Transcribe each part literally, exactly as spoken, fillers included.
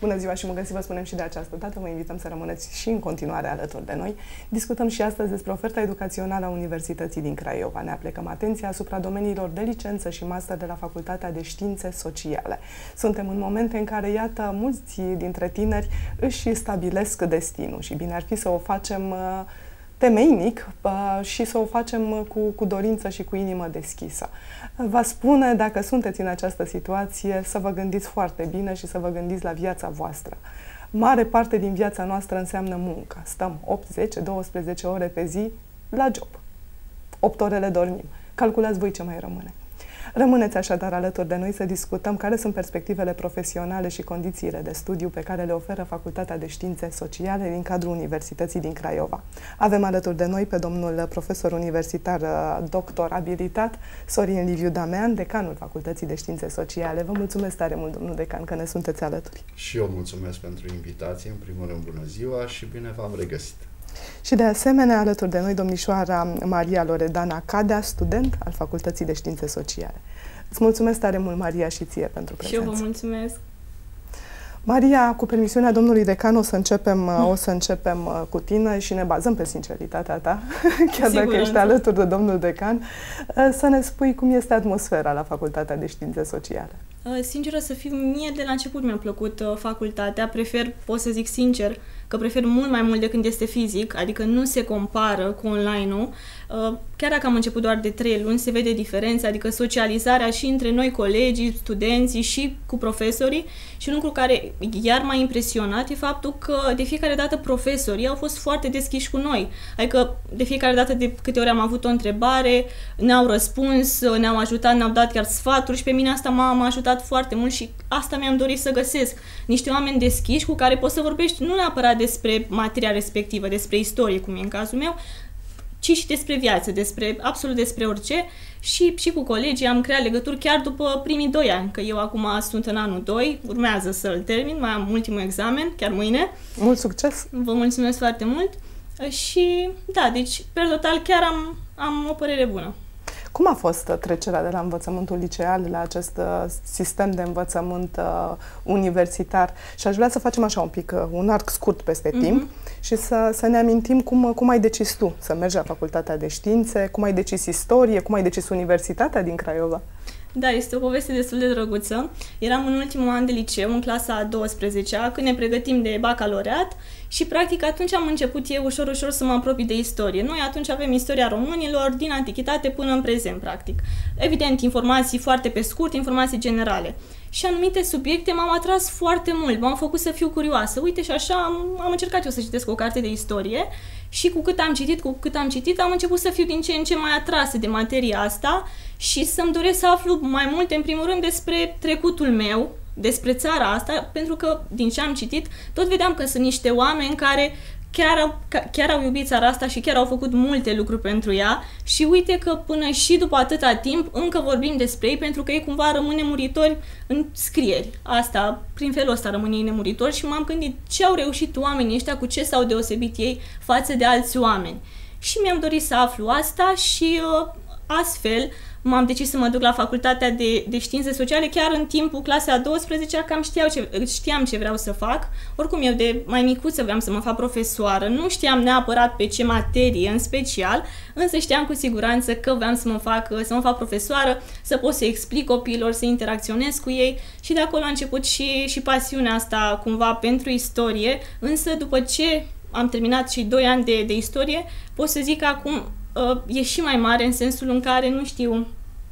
Bună ziua și mă găsi, vă spunem și de această dată. Vă invităm să rămâneți și în continuare alături de noi. Discutăm și astăzi despre oferta educațională a Universității din Craiova. Ne aplecăm atenția asupra domeniilor de licență și master de la Facultatea de Științe Sociale. Suntem în momente în care, iată, mulți dintre tineri își stabilesc destinul și bine ar fi să o facem temeinic și să o facem cu, cu dorință și cu inimă deschisă. Vă spune, dacă sunteți în această situație, să vă gândiți foarte bine și să vă gândiți la viața voastră. Mare parte din viața noastră înseamnă muncă. Stăm opt, zece, douăsprezece ore pe zi la job. opt ore le dormim. Calculați voi ce mai rămâne. Rămâneți așadar alături de noi să discutăm care sunt perspectivele profesionale și condițiile de studiu pe care le oferă Facultatea de Științe Sociale din cadrul Universității din Craiova. Avem alături de noi pe domnul profesor universitar doctor abilitat Sorin Liviu Damean, decanul Facultății de Științe Sociale. Vă mulțumesc tare mult, domnul decan, că ne sunteți alături. Și eu mulțumesc pentru invitație. În primul rând, bună ziua și bine v-am regăsit. Și de asemenea, alături de noi, domnișoara Maria Loredana Cadea, student al Facultății de Științe Sociale. Îți mulțumesc tare mult, Maria, și ție pentru prezență. Și eu vă mulțumesc. Maria, cu permisiunea domnului decan, o să începem, o să începem cu tine și ne bazăm pe sinceritatea ta, chiar Siguranță. Dacă ești alături de domnul decan, să ne spui cum este atmosfera la Facultatea de Științe Sociale. Sinceră să fiu, mie de la început mi-a plăcut facultatea, prefer, pot să zic sincer, că prefer mult mai mult de când este fizic, adică nu se compară cu online-ul. Chiar dacă am început doar de trei luni, se vede diferența, adică socializarea și între noi, colegii, studenții și cu profesorii. Și un lucru care iar m-a impresionat e faptul că de fiecare dată profesorii au fost foarte deschiși cu noi. Adică de fiecare dată de câte ori am avut o întrebare, ne-au răspuns, ne-au ajutat, ne-au dat chiar sfaturi și pe mine asta m-a ajutat foarte mult și asta mi-am dorit să găsesc. Niște oameni deschiși cu care poți să vorbești nu neapărat despre materia respectivă, despre istorie, cum e în cazul meu, ci și despre viață, despre absolut despre orice și, și cu colegii am creat legături chiar după primii doi ani, că eu acum sunt în anul doi, urmează să-l termin, mai am ultimul examen, chiar mâine. Mult succes! Vă mulțumesc foarte mult și da, deci, per total, chiar am, am o părere bună. Cum a fost trecerea de la învățământul liceal la acest uh, sistem de învățământ uh, universitar? Și aș vrea să facem așa un pic, uh, un arc scurt peste mm-hmm. timp și să, să ne amintim cum, cum ai decis tu să mergi la Facultatea de Științe, cum ai decis istorie, cum ai decis Universitatea din Craiova. Da, este o poveste destul de drăguță. Eram în ultimul an de liceu, în clasa a douăsprezecea, când ne pregătim de bacalaureat și, practic, atunci am început eu ușor, ușor să mă apropii de istorie. Noi atunci avem istoria românilor din antichitate până în prezent, practic. Evident, informații foarte pe scurt, informații generale. Și anumite subiecte m-au atras foarte mult, m-au făcut să fiu curioasă. Uite, și așa am, am încercat eu să citesc o carte de istorie și cu cât am citit, cu cât am citit, am început să fiu din ce în ce mai atrasă de materia asta și să-mi doresc să aflu mai multe, în primul rând, despre trecutul meu, despre țara asta, pentru că, din ce am citit, tot vedeam că sunt niște oameni care Chiar au, chiar au iubit țara asta și chiar au făcut multe lucruri pentru ea și uite că până și după atâta timp încă vorbim despre ei pentru că ei cumva rămân nemuritori în scrieri. Asta, prin felul ăsta rămân ei nemuritori și m-am gândit ce au reușit oamenii ăștia, cu ce s-au deosebit ei față de alți oameni. Și mi-am dorit să aflu asta și uh, astfel m-am decis să mă duc la Facultatea de, de Științe Sociale chiar în timpul clasei a douăsprezecea, cam știau ce, știam ce vreau să fac. Oricum eu de mai micuță vreau să mă fac profesoară, nu știam neapărat pe ce materie în special, însă știam cu siguranță că vreau să mă fac, să mă fac profesoară, să pot să explic copiilor, să interacționez cu ei și de acolo a început și, și pasiunea asta cumva pentru istorie, însă după ce am terminat și doi ani de, de istorie, pot să zic că acum e și mai mare în sensul în care, nu știu,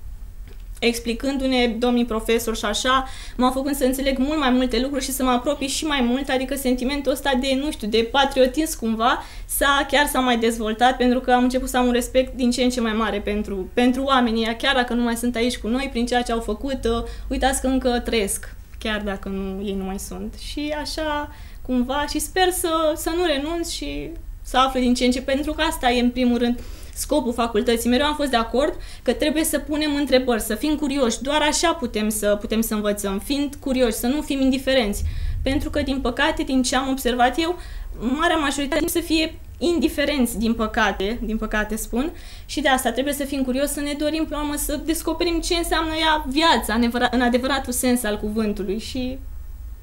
explicându-ne domnii profesori și așa, m-au făcut să înțeleg mult mai multe lucruri și să mă apropii și mai mult, adică sentimentul ăsta de, nu știu, de patriotism cumva, s-a, chiar s-a mai dezvoltat pentru că am început să am un respect din ce în ce mai mare pentru, pentru oamenii, chiar dacă nu mai sunt aici cu noi, prin ceea ce au făcut, uh, uitați că încă trăiesc, chiar dacă nu, ei nu mai sunt. Și așa, cumva, și sper să, să nu renunț și să aflu din ce în ce, pentru că asta e în primul rând scopul facultății. Mereu am fost de acord că trebuie să punem întrebări, să fim curioși. Doar așa putem să, putem să învățăm, fiind curioși, să nu fim indiferenți. Pentru că, din păcate, din ce am observat eu, marea majoritate să fie indiferenți, din păcate, din păcate spun, și de asta trebuie să fim curioși, să ne dorim, pe urmă, să descoperim ce înseamnă ea viața, în adevăratul sens al cuvântului și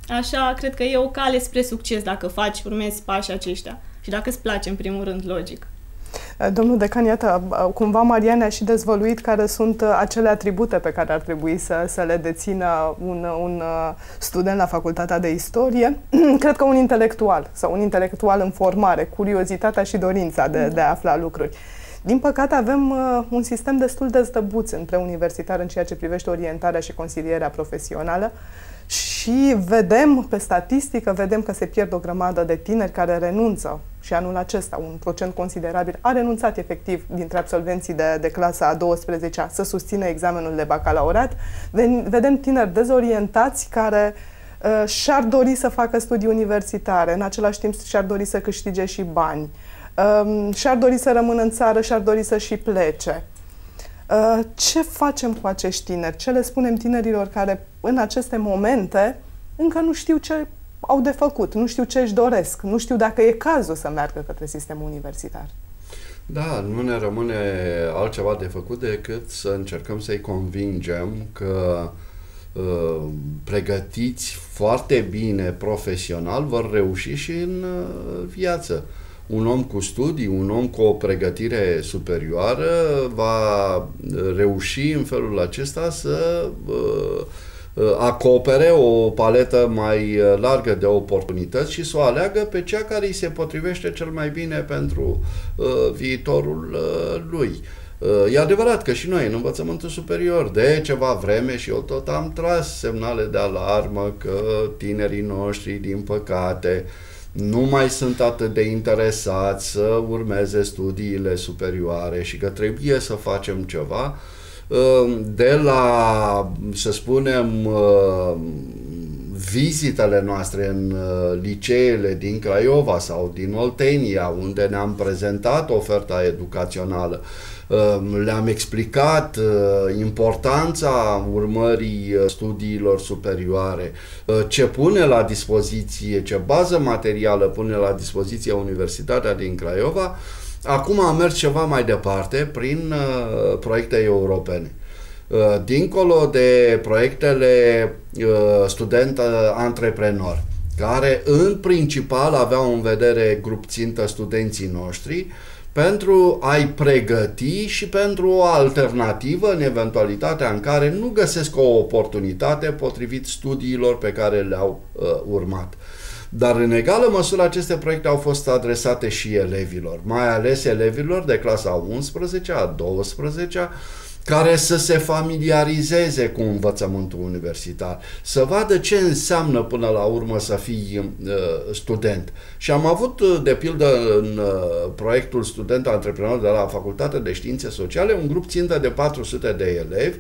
Așa, cred că e o cale spre succes dacă faci, urmezi pașii aceștia și dacă îți place, în primul rând, logic. Domnul decan, iată, cumva Marian a și dezvăluit care sunt acele atribute pe care ar trebui să, să le dețină un, un student la Facultatea de Istorie. Cred că un intelectual sau un intelectual în formare, curiozitatea și dorința de, de a afla lucruri. Din păcate avem uh, un sistem destul de zdăbuț în preuniversitar în ceea ce privește orientarea și consilierea profesională și vedem pe statistică, vedem că se pierd o grămadă de tineri care renunță și anul acesta un procent considerabil a renunțat efectiv dintre absolvenții de, de clasa a douăsprezecea să susțină examenul de bacalaureat. Vedem tineri dezorientați care uh, și-ar dori să facă studii universitare, în același timp și-ar dori să câștige și bani. Uh, și-ar dori să rămână în țară, și-ar dori să și plece. Uh, ce facem cu acești tineri? Ce le spunem tinerilor care în aceste momente încă nu știu ce au de făcut, nu știu ce își doresc, nu știu dacă e cazul să meargă către sistemul universitar? Da, nu ne rămâne altceva de făcut decât să încercăm să-i convingem că uh, pregătiți foarte bine profesional vor reuși și în uh, viață. Un om cu studii, un om cu o pregătire superioară va reuși în felul acesta să uh, acopere o paletă mai largă de oportunități și să o aleagă pe cea care îi se potrivește cel mai bine pentru uh, viitorul uh, lui. Uh, e adevărat că și noi în învățământul superior de ceva vreme și eu tot am tras semnale de alarmă că tinerii noștri, din păcate, nu mai sunt atât de interesați să urmeze studiile superioare și că trebuie să facem ceva. De la, să spunem, vizitele noastre în liceele din Craiova sau din Oltenia, unde ne-am prezentat oferta educațională, le-am explicat importanța urmării studiilor superioare, ce pune la dispoziție, ce bază materială pune la dispoziție Universitatea din Craiova. Acum am mers ceva mai departe prin uh, proiecte europene. Uh, dincolo de proiectele uh, student-antreprenor, care în principal aveau în vedere grup țintă studenții noștri, pentru a-i pregăti și pentru o alternativă în eventualitatea în care nu găsesc o oportunitate potrivit studiilor pe care le-au uh, urmat. Dar în egală măsură aceste proiecte au fost adresate și elevilor, mai ales elevilor de clasa a unsprezecea, a douăsprezecea, care să se familiarizeze cu învățământul universitar, să vadă ce înseamnă până la urmă să fii uh, student. Și am avut, de pildă, în uh, proiectul student-antreprenor de la Facultatea de Științe Sociale, un grup țintă de patru sute de elevi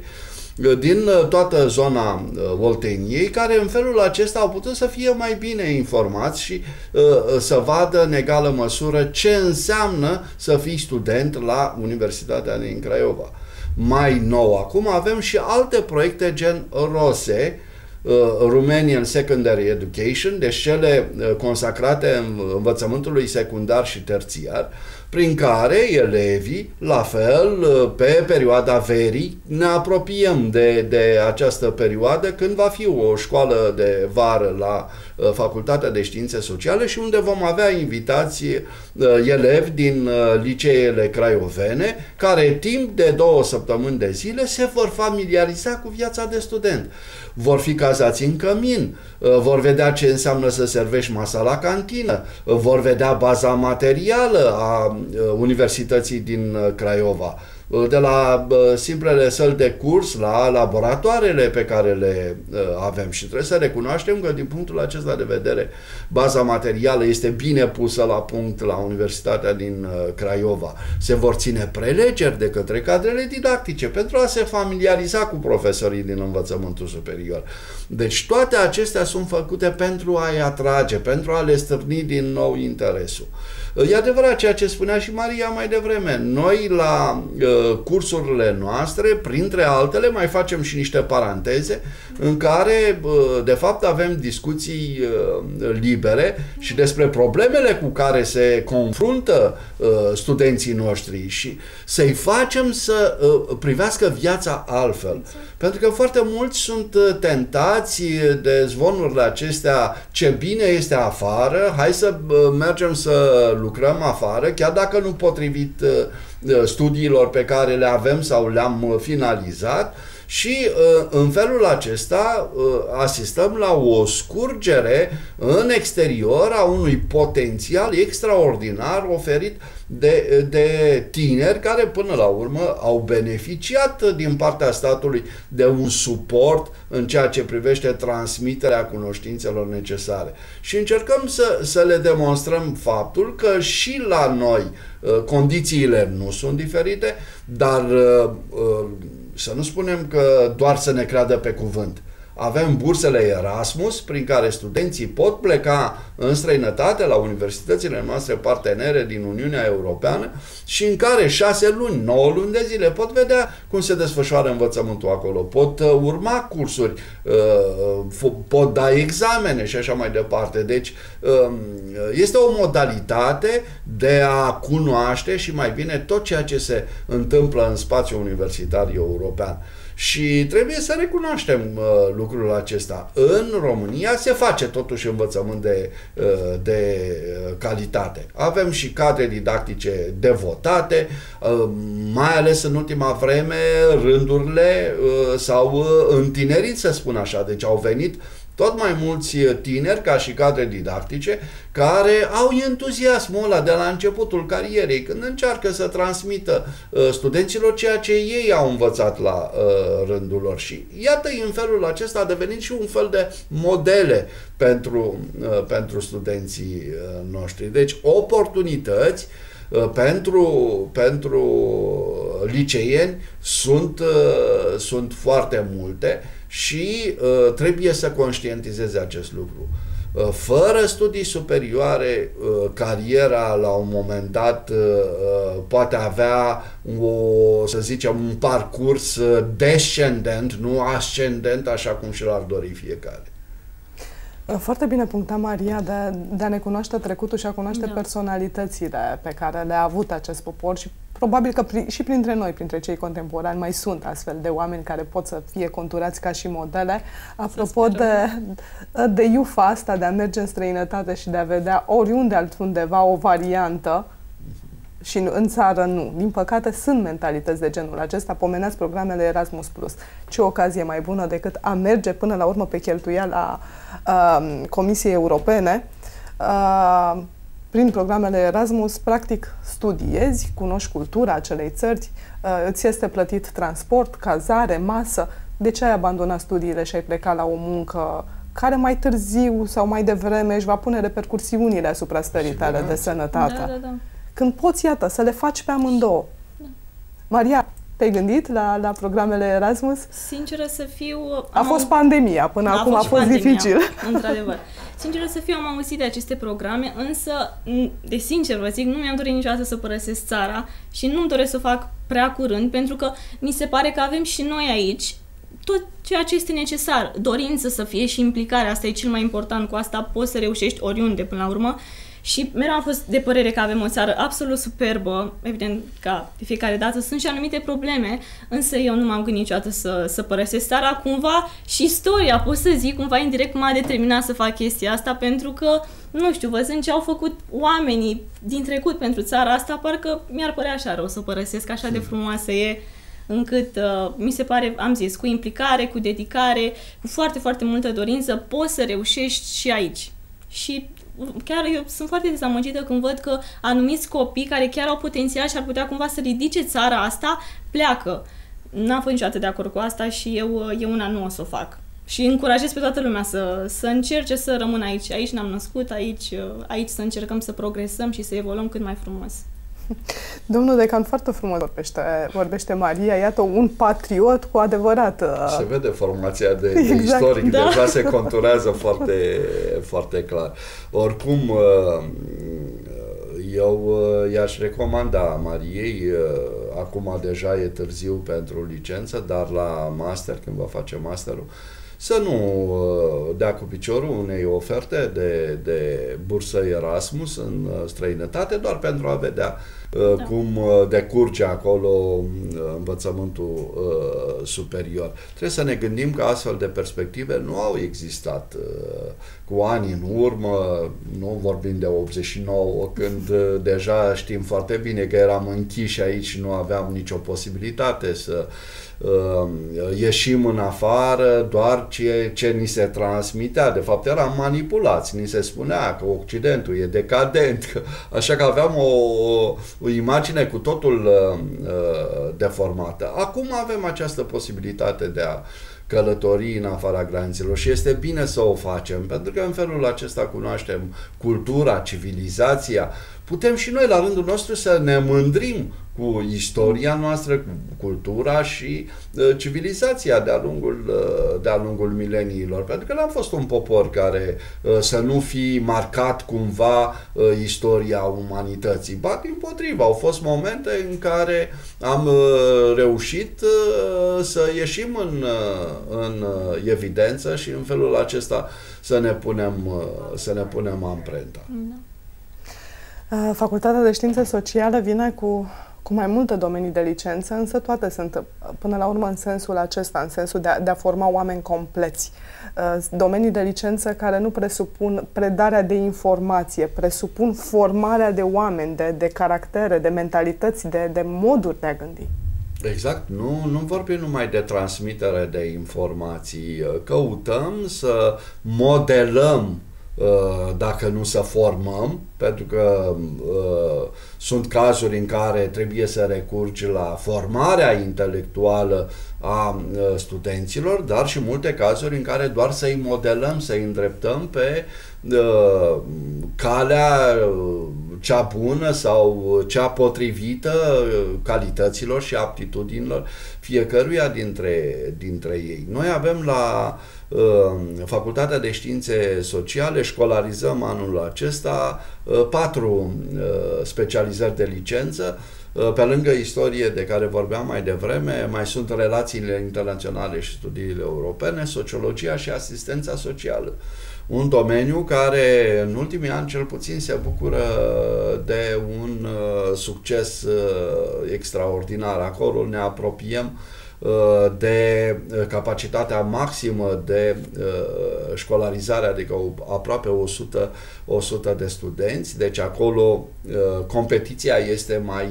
din toată zona Olteniei, care în felul acesta au putut să fie mai bine informați și uh, să vadă în egală măsură ce înseamnă să fii student la Universitatea din Craiova. Mai nou, acum avem și alte proiecte gen ROSE, uh, Romanian Secondary Education, deci cele uh, consacrate în învățământului secundar și terțiar, prin care elevii, la fel, pe perioada verii, ne apropiem de, de această perioadă când va fi o școală de vară la Facultatea de Științe Sociale și unde vom avea invitații elevi din liceele craiovene care timp de două săptămâni de zile se vor familiariza cu viața de student. Vor fi cazați în cămin, vor vedea ce înseamnă să servești masa la cantină, vor vedea baza materială a Universității din Craiova, de la simplele săli de curs la laboratoarele pe care le avem. Și trebuie să recunoaștem că din punctul acesta de vedere baza materială este bine pusă la punct la Universitatea din Craiova. Se vor ține prelegeri de către cadrele didactice pentru a se familiariza cu profesorii din învățământul superior. Deci toate acestea sunt făcute pentru a-i atrage, pentru a le stârni din nou interesul. E adevărat ceea ce spunea și Maria mai devreme. Noi la uh, cursurile noastre, printre altele, mai facem și niște paranteze în care, de fapt, avem discuții libere și despre problemele cu care se confruntă studenții noștri și să-i facem să privească viața altfel. Pentru că foarte mulți sunt tentați de zvonurile acestea, ce bine este afară, hai să mergem să lucrăm afară, chiar dacă nu potrivit studiilor pe care le avem sau le-am finalizat, și în felul acesta asistăm la o scurgere în exterior a unui potențial extraordinar oferit de, de tineri care până la urmă au beneficiat din partea statului de un suport în ceea ce privește transmiterea cunoștințelor necesare. Și încercăm să, să le demonstrăm faptul că și la noi condițiile nu sunt diferite, dar să nu spunem că doar să ne creadă pe cuvânt. Avem bursele Erasmus, prin care studenții pot pleca în străinătate la universitățile noastre partenere din Uniunea Europeană și în care șase luni, nouă luni de zile pot vedea cum se desfășoară învățământul acolo, pot urma cursuri, pot da examene și așa mai departe. Deci este o modalitate de a cunoaște și mai bine tot ceea ce se întâmplă în spațiul universitar european. Și trebuie să recunoaștem uh, lucrul acesta. În România se face totuși învățământ de, uh, de calitate. Avem și cadre didactice devotate, uh, mai ales în ultima vreme rândurile uh, s-au uh, întinerit, să spun așa. Deci au venit tot mai mulți tineri, ca și cadre didactice, care au entuziasmul ăla de la începutul carierei, când încearcă să transmită uh, studenților ceea ce ei au învățat la uh, rândul lor. Și iată, în felul acesta a devenit și un fel de modele pentru, uh, pentru studenții uh, noștri. Deci, oportunități uh, pentru, pentru liceieni sunt, uh, sunt foarte multe și uh, trebuie să conștientizeze acest lucru. Uh, fără studii superioare, uh, cariera la un moment dat uh, poate avea o, să zicem, un parcurs descendent, nu ascendent, așa cum și l-ar dori fiecare. Foarte bine punctat, Maria, de, de a ne cunoaște trecutul și a cunoaște da. personalitățile pe care le-a avut acest popor și probabil că pri, și printre noi, printre cei contemporani, mai sunt astfel de oameni care pot să fie conturați ca și modele. Apropo de, de iufa asta de a merge în străinătate și de a vedea oriunde altundeva o variantă, și în țară nu. Din păcate sunt mentalități de genul acesta. Pomeneați programele Erasmus plus. Ce ocazie mai bună decât a merge până la urmă pe cheltuiala uh, Comisiei Europene. Uh, prin programele Erasmus, practic, studiezi, cunoști cultura acelei țări, uh, îți este plătit transport, cazare, masă. De ce ai abandonat studiile și ai plecat la o muncă care mai târziu sau mai devreme își va pune repercursiunile asupra stării tale de sănătate? Da, da, da. Când poți, iată, să le faci pe amândouă. Da. Maria, te-ai gândit la, la programele Erasmus? Sinceră să fiu... A fost pandemia, până a acum fost a fost pandemia, dificil. Într-adevăr. Sinceră să fiu, am auzit de aceste programe, însă, de sincer vă zic, nu mi-am dorit niciodată să părăsesc țara și nu-mi doresc să o fac prea curând, pentru că mi se pare că avem și noi aici tot ceea ce este necesar. Dorință să fie și implicare, asta e cel mai important, cu asta poți să reușești oriunde până la urmă. Și mereu am fost de părere că avem o țară absolut superbă, evident, ca de fiecare dată. Sunt și anumite probleme, însă eu nu m-am gândit niciodată să, să părăsesc țara. Cumva și istoria, pot să zic, cumva indirect m-a determinat să fac chestia asta, pentru că, nu știu, văzând ce au făcut oamenii din trecut pentru țara asta, parcă mi-ar părea așa rău să părăsesc, așa de frumoasă e, încât uh, mi se pare, am zis, cu implicare, cu dedicare, cu foarte, foarte multă dorință, poți să reușești și aici. Și chiar eu sunt foarte dezamăgită când văd că anumiți copii care chiar au potențial și ar putea cumva să ridice țara asta, pleacă. N-am fost niciodată de acord cu asta și eu, eu una nu o să o fac. Și încurajez pe toată lumea să, să încerce să rămână aici. Aici ne-am născut, aici, aici să încercăm să progresăm și să evoluăm cât mai frumos. Domnul decan, foarte frumos vorbește, vorbește Maria, iată un patriot cu adevărat. Se vede formația de, de exact, istoric, da. Deja se conturează foarte, foarte clar. Oricum, eu i-aș recomanda Mariei acum deja e târziu pentru licență, dar la master, când va face masterul, să nu dea cu piciorul unei oferte de, de bursă Erasmus în străinătate, doar pentru a vedea da. cum decurge acolo învățământul uh, superior. Trebuie să ne gândim că astfel de perspective nu au existat uh, cu ani în urmă, nu vorbim de optzeci și nouă, când uh, deja știm foarte bine că eram închiși aici și nu aveam nicio posibilitate să uh, ieșim în afară, doar ce, ce ni se transmitea. De fapt, eram manipulați. Ni se spunea că Occidentul e decadent, că, așa că aveam o, o o imagine cu totul uh, deformată. Acum avem această posibilitate de a călători în afara granițelor și este bine să o facem, pentru că în felul acesta cunoaștem cultura, civilizația. Putem și noi, la rândul nostru, să ne mândrim cu istoria noastră, cu cultura și uh, civilizația de-a lungul, uh, de-a lungul mileniilor. Pentru că n-am fost un popor care uh, să nu fi marcat cumva uh, istoria umanității. Ba, dimpotrivă, au fost momente în care am uh, reușit uh, să ieșim în, uh, în uh, evidență și în felul acesta să ne punem, uh, să ne punem amprenta. Da. Facultatea de Științe Sociale vine cu, cu mai multe domenii de licență, însă toate sunt, până la urmă, în sensul acesta, în sensul de a, de a forma oameni compleți. Domenii de licență care nu presupun predarea de informație, presupun formarea de oameni, de, de caractere, de mentalități, de, de moduri de a gândi. Exact, nu, nu vorbim numai de transmitere de informații, căutăm să modelăm, dacă nu să formăm, pentru că uh, sunt cazuri în care trebuie să recurgi la formarea intelectuală a uh, studenților, dar și multe cazuri în care doar să-i modelăm, să-i îndreptăm pe uh, calea uh, cea bună sau cea potrivită uh, calităților și aptitudinilor fiecăruia dintre, dintre ei. Noi avem la Facultatea de Științe Sociale, școlarizăm anul acesta patru specializări de licență. Pe lângă istorie de care vorbeam mai devreme, mai sunt relațiile internaționale și studiile europene, sociologia și asistența socială. Un domeniu care în ultimii ani cel puțin se bucură de un succes extraordinar. Acolo ne apropiem de capacitatea maximă de școlarizare, adică aproape o sută, o sută de studenți, deci acolo competiția este mai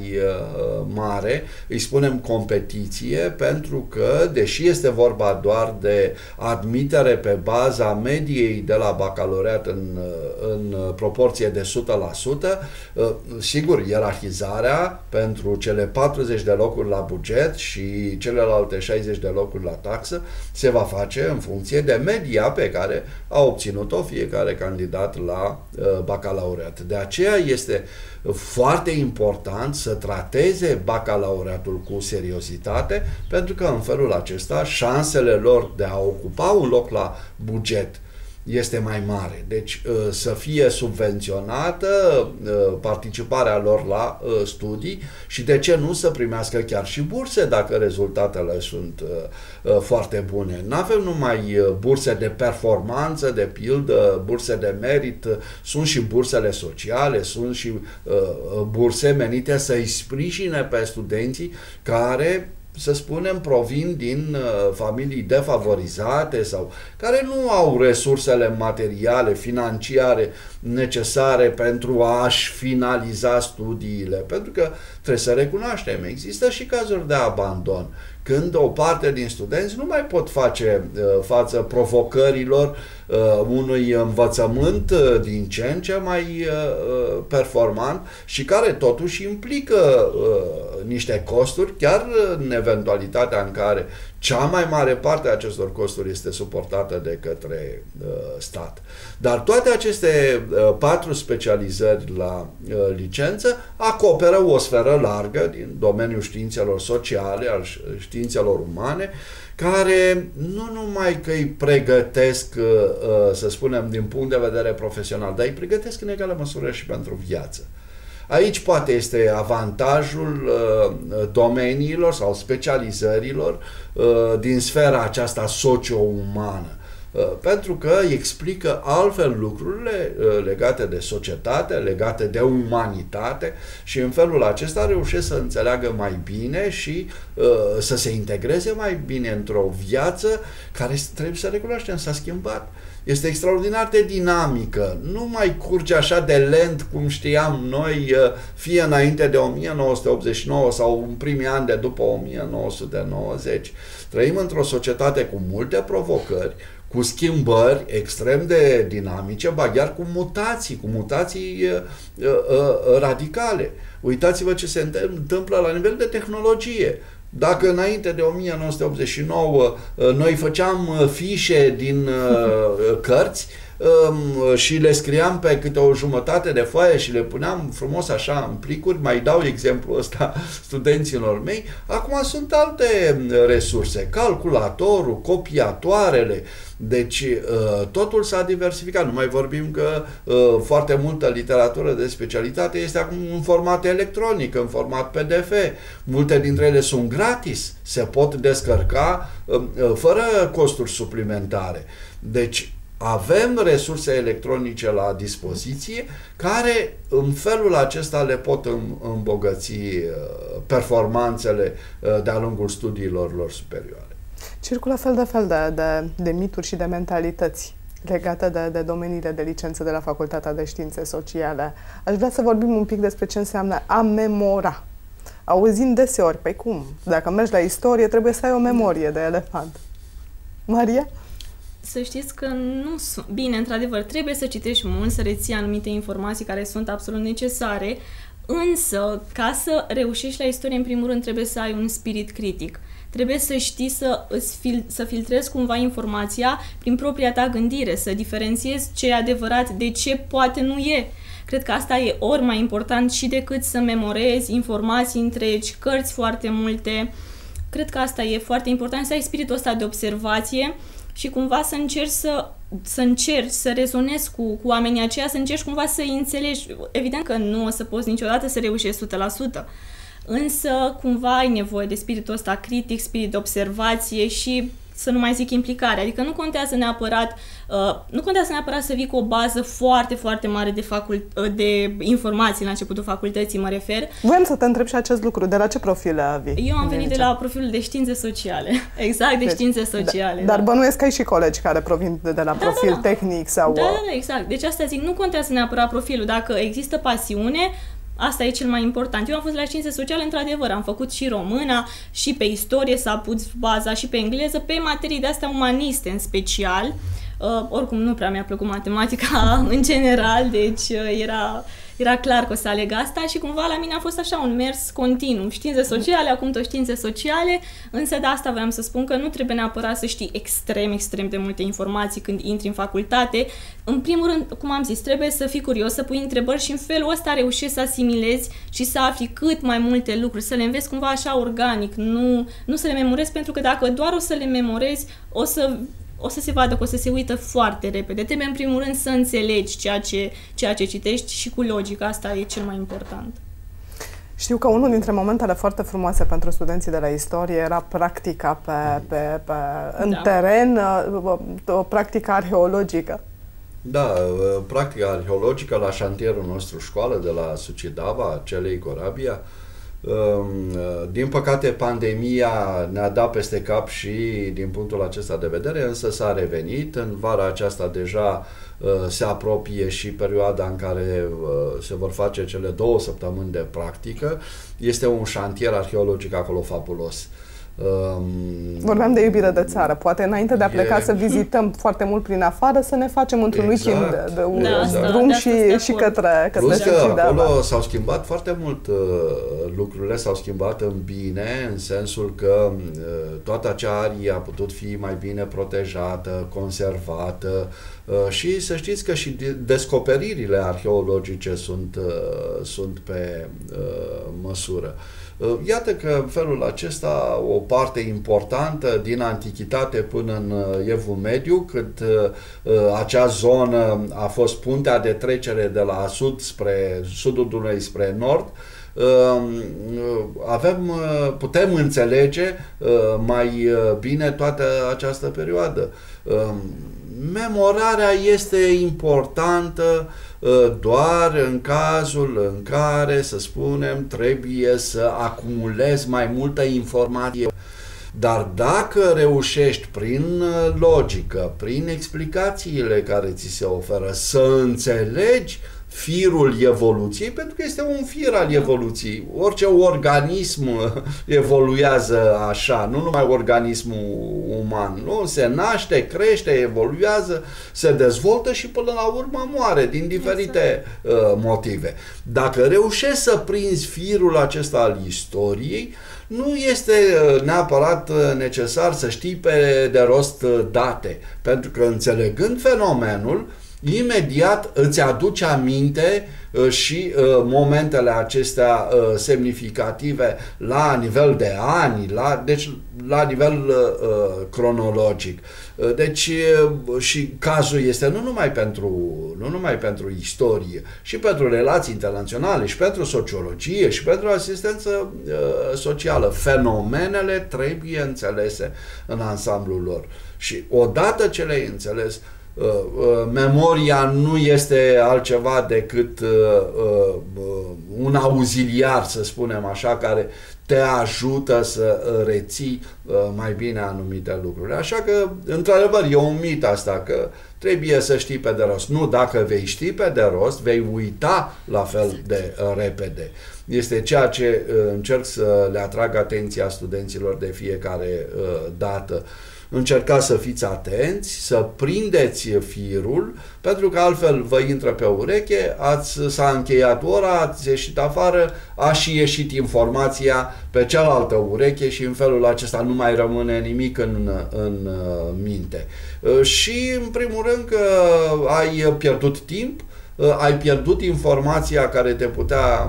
mare. Îi spunem competiție pentru că, deși este vorba doar de admitere pe baza mediei de la bacalaureat în, în proporție de o sută la sută, sigur, ierarhizarea pentru cele patruzeci de locuri la buget și celelalte alte șaizeci de locuri la taxă se va face în funcție de media pe care a obținut-o fiecare candidat la uh, bacalaureat. De aceea este foarte important să trateze bacalaureatul cu seriozitate, pentru că în felul acesta șansele lor de a ocupa un loc la buget este mai mare. Deci să fie subvenționată participarea lor la studii și de ce nu să primească chiar și burse dacă rezultatele sunt foarte bune. Nu avem numai burse de performanță, de pildă, burse de merit, sunt și bursele sociale, sunt și burse menite să-i sprijine pe studenții care, să spunem, provin din uh, familii defavorizate sau care nu au resursele materiale, financiare necesare pentru a-și finaliza studiile. Pentru că trebuie să recunoaștem, există și cazuri de abandon, când o parte din studenți nu mai pot face uh, față provocărilor uh, unui învățământ uh, din ce în ce mai uh, performant și care totuși implică uh, niște costuri, chiar în eventualitatea în care cea mai mare parte a acestor costuri este suportată de către uh, stat. Dar toate aceste uh, patru specializări la uh, licență acoperă o sferă largă din domeniul științelor sociale, al științelor umane, care nu numai că îi pregătesc, uh, uh, să spunem, din punct de vedere profesional, dar îi pregătesc în egală măsură și pentru viață. Aici poate este avantajul uh, domeniilor sau specializărilor uh, din sfera aceasta socio-umană. Pentru că explică altfel lucrurile legate de societate, legate de umanitate și în felul acesta reușesc să înțeleagă mai bine și uh, să se integreze mai bine într-o viață care trebuie să recunoaștem, s-a schimbat. Este extraordinar de dinamică, nu mai curge așa de lent cum știam noi, fie înainte de o mie nouă sute optzeci și nouă sau în primii ani de după o mie nouă sute nouăzeci. Trăim într-o societate cu multe provocări, cu schimbări extrem de dinamice, ba chiar cu mutații, cu mutații uh, uh, radicale. Uitați-vă ce se întâmplă la nivel de tehnologie. Dacă înainte de o mie nouă sute optzeci și nouă uh, noi făceam fișe din uh, cărți um, și le scriam pe câte o jumătate de foaie și le puneam frumos așa în plicuri, mai dau exemplu ăsta studenților mei, acum sunt alte resurse, calculatorul, copiatoarele. Deci totul s-a diversificat. Nu mai vorbim că foarte multă literatură de specialitate este acum în format electronic, în format P D F. Multe dintre ele sunt gratis, se pot descărca fără costuri suplimentare. Deci avem resurse electronice la dispoziție care în felul acesta le pot îmbogăți performanțele de-a lungul studiilor lor superioare. Circulă fel de fel de, de, de mituri și de mentalități legate de, de domeniile de licență de la Facultatea de Științe Sociale. Aș vrea să vorbim un pic despre ce înseamnă a memora. Auzim deseori, păi cum? Dacă mergi la istorie, trebuie să ai o memorie de elefant. Maria? Să știți că nu sunt... Bine, într-adevăr, trebuie să citești mult, să reții anumite informații care sunt absolut necesare, însă, ca să reușești la istorie, în primul rând, trebuie să ai un spirit critic. Trebuie să știi să, îți fil, să filtrezi cumva informația prin propria ta gândire, să diferențiezi ce e adevărat de ce poate nu e. Cred că asta e ori mai important și decât să memorezi informații întregi, cărți foarte multe. Cred că asta e foarte important, să ai spiritul ăsta de observație și cumva să încerci să, să încerci să rezonezi cu, cu oamenii aceia, să încerci cumva să îi înțelegi. Evident că nu o să poți niciodată să reușești o sută la sută. Însă, cumva ai nevoie de spiritul ăsta critic, spirit de observație și, să nu mai zic, implicare. Adică nu contează neapărat, uh, nu contează neapărat să vii cu o bază foarte, foarte mare de, facult- de informații la începutul facultății, mă refer. Voiam să te întreb și acest lucru. De la ce profil vii? Eu am venit de la profilul de științe sociale. Exact, de deci, științe sociale. Da, dar da. Bănuiesc că ai și colegi care provin de, de la da, profil da, da. tehnic sau... Da, da, da, exact. Deci asta zic, nu contează neapărat profilul. Dacă există pasiune, asta e cel mai important. Eu am fost la științe sociale, într-adevăr, am făcut și româna, și pe istorie s-a pus baza, și pe engleză, pe materii de-astea umaniste în special. Uh, oricum, nu prea mi-a plăcut matematica în general, deci uh, era, era clar că o să aleg asta și cumva la mine a fost așa un mers continuu. Științe sociale, acum tot științe sociale, însă de asta vreau să spun că nu trebuie neapărat să știi extrem, extrem de multe informații când intri în facultate. În primul rând, cum am zis, trebuie să fii curios, să pui întrebări și în felul ăsta reușești să asimilezi și să afli cât mai multe lucruri, să le înveți cumva așa organic, nu, nu să le memorezi, pentru că dacă doar o să le memorezi, o să... o să se vadă că o să se uită foarte repede. Trebuie în primul rând să înțelegi ceea ce, ceea ce citești și cu logică. Asta e cel mai important. Știu că unul dintre momentele foarte frumoase pentru studenții de la istorie era practica pe, pe, pe, în da. teren, o practică arheologică. Da, practica arheologică la șantierul nostru școală de la Suceava, Celei Corabia. Din păcate, pandemia ne-a dat peste cap și din punctul acesta de vedere, însă s-a revenit. În vara aceasta deja se apropie și perioada în care se vor face cele două săptămâni de practică. Este un șantier arheologic acolo fabulos. Vorbeam de iubire de țară. Poate înainte de a pleca e... să vizităm foarte mult prin afară, să ne facem într-un exact. weekend de, de un da, exact. drum și, și către, către Plus că acolo s-au schimbat foarte mult uh, lucrurile, s-au schimbat în bine, în sensul că uh, toată acea arie a putut fi mai bine protejată, conservată uh, și să știți că și descoperirile arheologice sunt, uh, sunt pe uh, măsură. Iată că în felul acesta o parte importantă din antichitate până în Evul Mediu, cât acea zonă a fost puntea de trecere de la sud spre sudul Dunării spre nord, avem, putem înțelege mai bine toată această perioadă. Memorarea este importantă doar în cazul în care, să spunem, trebuie să acumulezi mai multă informație. Dar dacă reușești prin logică, prin explicațiile care ți se oferă, să înțelegi firul evoluției, pentru că este un fir al evoluției. Orice organism evoluează așa, nu numai organismul uman. Nu? Se naște, crește, evoluează, se dezvoltă și până la urmă moare din diferite uh, motive. Dacă reușești să prinzi firul acesta al istoriei, nu este neapărat necesar să știi pe de rost date, pentru că înțelegând fenomenul, imediat îți aduce aminte și momentele acestea semnificative la nivel de ani, la, deci la nivel cronologic. Deci și cazul este nu numai pentru, nu numai pentru istorie, și pentru relații internaționale, și pentru sociologie, și pentru asistență socială. Fenomenele trebuie înțelese în ansamblul lor. Și odată ce le-ai înțeles, Uh, uh, memoria nu este altceva decât uh, uh, un auxiliar, să spunem așa, care te ajută să reții uh, mai bine anumite lucruri. Așa că, într-adevăr, e un mit asta, că trebuie să știi pe de rost. Nu, dacă vei ști pe de rost, vei uita la fel de uh, repede. Este ceea ce uh, încerc să le atrag atenția studenților de fiecare uh, dată. Încercați să fiți atenți, să prindeți firul, pentru că altfel vă intră pe ureche, ați, s-a încheiat ora, ați ieșit afară, a și ieșit informația pe cealaltă ureche și în felul acesta nu mai rămâne nimic în, în minte. Și în primul rând că ai pierdut timp, ai pierdut informația care te putea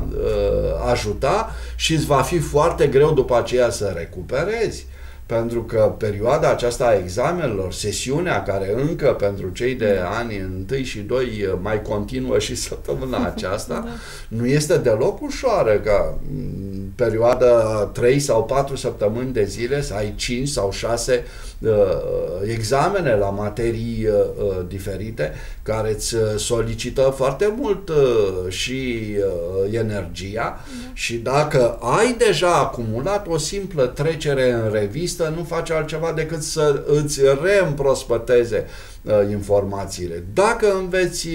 ajuta și îți va fi foarte greu după aceea să recuperezi. Pentru că perioada aceasta a examenelor, sesiunea care încă pentru cei de ani întâi și doi mai continuă și săptămâna aceasta, da. Nu este deloc ușoară ca perioada trei sau patru săptămâni de zile să ai cinci sau șase uh, examene la materii uh, diferite care îți solicită foarte mult uh, și uh, energia, da. Și dacă ai deja acumulat o simplă trecere în revistă, nu face altceva decât să îți reîmprospăteze uh, informațiile. Dacă înveți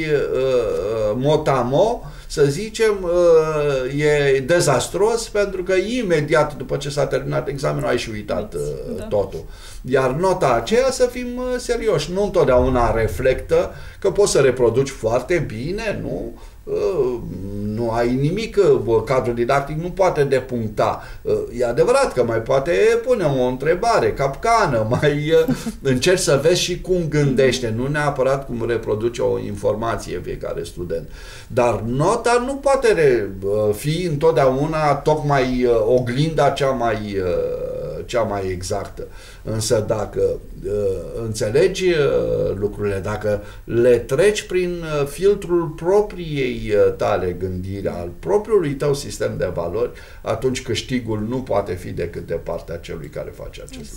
uh, motamo, să zicem, uh, e dezastros, pentru că imediat după ce s-a terminat examenul ai și uitat uh, da. totul. Iar nota aceea, să fim uh, serioși, nu întotdeauna reflectă că poți să reproduci foarte bine, nu? Uh, nu ai nimic, uh, cadrul didactic nu poate depuncta. Uh, e adevărat că mai poate pune o întrebare, capcană, mai uh, încerci să vezi și cum gândește, nu neapărat cum reproduce o informație fiecare student. Dar nota nu poate re, uh, fi întotdeauna tocmai uh, oglinda cea mai, uh, cea mai exactă. Însă dacă uh, înțelegi uh, lucrurile, dacă le treci prin uh, filtrul propriei uh, tale gândiri, al propriului tău sistem de valori, atunci câștigul nu poate fi decât de partea celui care face acest exact.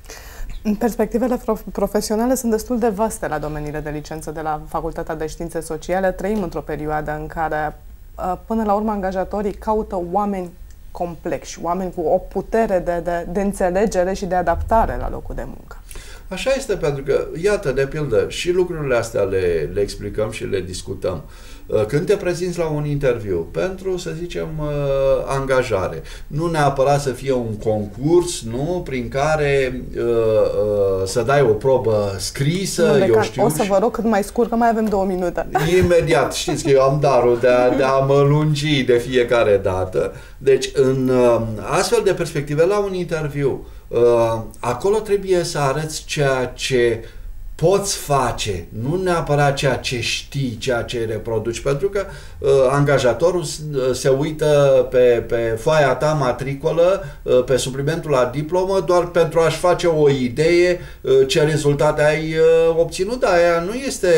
lucru. Perspectivele profesionale sunt destul de vaste la domeniile de licență de la Facultatea de Științe Sociale. Trăim într-o perioadă în care, până la urmă, angajatorii caută oameni complexi, oameni cu o putere de, de, de înțelegere și de adaptare la locul de muncă. Așa este, pentru că, iată, de pildă, și lucrurile astea le, le explicăm și le discutăm. Când te prezinți la un interviu pentru, să zicem, angajare, nu neapărat să fie un concurs, nu, prin care uh, uh, să dai o probă scrisă, nu, eu știu. O să vă rog cât mai scurt, că mai avem două minute. Imediat, știți că eu am darul de a, de a mă lungi de fiecare dată. Deci, în uh, astfel de perspective, la un interviu, uh, acolo trebuie să arăți ceea ce poți face, nu neapărat ceea ce știi, ceea ce reproduci, pentru că uh, angajatorul se uită pe, pe foaia ta matricolă, uh, pe suplimentul la diplomă, doar pentru a-și face o idee uh, ce rezultate ai uh, obținut, dar aia nu este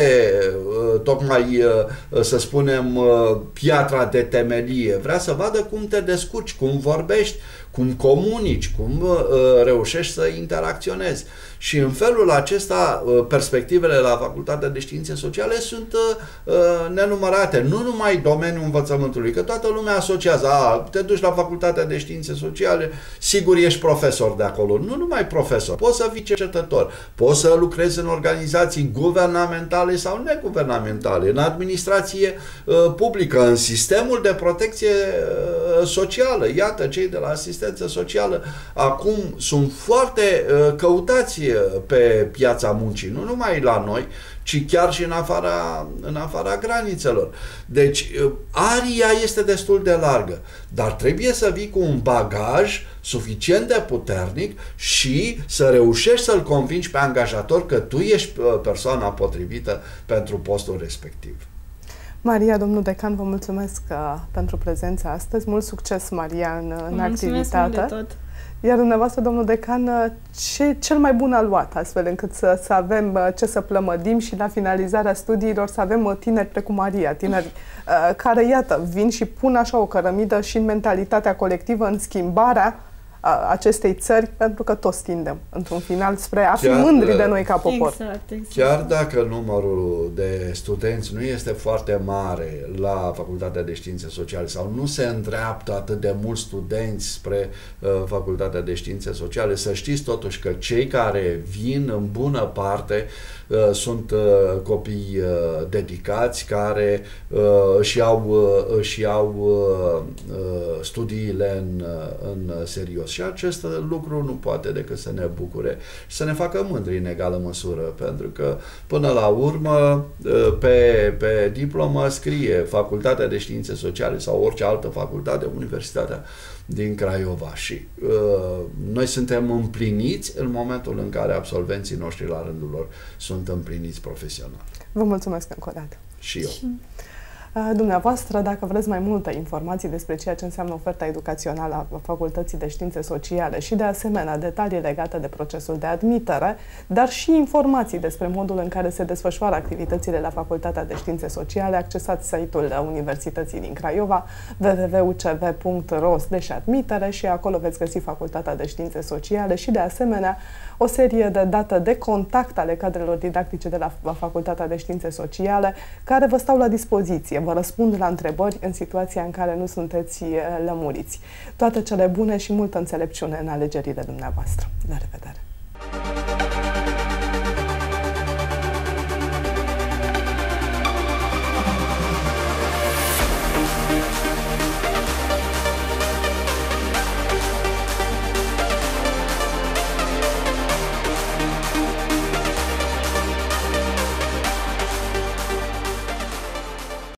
uh, tocmai, uh, să spunem, uh, piatra de temelie. Vrea să vadă cum te descurci, cum vorbești, cum comunici, cum uh, reușești să interacționezi. Și în felul acesta, uh, perspectivele la Facultatea de Științe Sociale sunt uh, nenumărate. Nu numai domeniul învățământului, că toată lumea asociază, a, te duci la Facultatea de Științe Sociale, sigur ești profesor de acolo. Nu numai profesor, poți să fii cercetător, poți să lucrezi în organizații guvernamentale sau neguvernamentale, în administrație uh, publică, în sistemul de protecție uh, socială. Iată, cei de la asistență socială acum sunt foarte uh, căutați pe piața muncii, nu numai la noi, ci chiar și în afara, în afara granițelor. Deci, aria este destul de largă, dar trebuie să vii cu un bagaj suficient de puternic și să reușești să-l convingi pe angajator că tu ești persoana potrivită pentru postul respectiv. Maria, domnul decan, vă mulțumesc uh, pentru prezența astăzi. Mult succes, Maria, în, în activitate. Mult de tot. Iar dumneavoastră, domnul decan, ce cel mai bun aluat, astfel încât să, să avem ce să plămădim și la finalizarea studiilor să avem tineri precum Maria, tineri uh, care, iată, vin și pun așa o cărămidă și în mentalitatea colectivă, în schimbarea uh, acestei țări, pentru că toți tindem, într-un final, spre a fi chiar, mândri de noi ca popor. Exact, exact. Chiar dacă numărul de studenți nu este foarte mare la Facultatea de Științe Sociale sau nu se îndreaptă atât de mulți studenți spre uh, Facultatea de Științe Sociale, să știți totuși că cei care vin în bună parte uh, sunt uh, copii uh, dedicați care uh, își iau, uh, își iau uh, uh, studiile în, uh, în serios. Și acest lucru nu poate decât să ne bucure și să ne facă mândri în egală măsură, pentru că până la urmă pe, pe diplomă scrie Facultatea de Științe Sociale sau orice altă facultate, Universitatea din Craiova și uh, noi suntem împliniți în momentul în care absolvenții noștri la rândul lor sunt împliniți profesional. Vă mulțumesc încă o dată. Și eu. Dumneavoastră, dacă vreți mai multe informații despre ceea ce înseamnă oferta educațională a Facultății de Științe Sociale și, de asemenea, detalii legate de procesul de admitere, dar și informații despre modul în care se desfășoară activitățile la Facultatea de Științe Sociale, accesați site-ul Universității din Craiova, w w w punct u c v punct r o slash admitere și acolo veți găsi Facultatea de Științe Sociale și, de asemenea, o serie de date de contact ale cadrelor didactice de la Facultatea de Științe Sociale, care vă stau la dispoziție. Vă răspund la întrebări în situația în care nu sunteți lămuriți. Toate cele bune și multă înțelepciune în alegerile dumneavoastră. La revedere!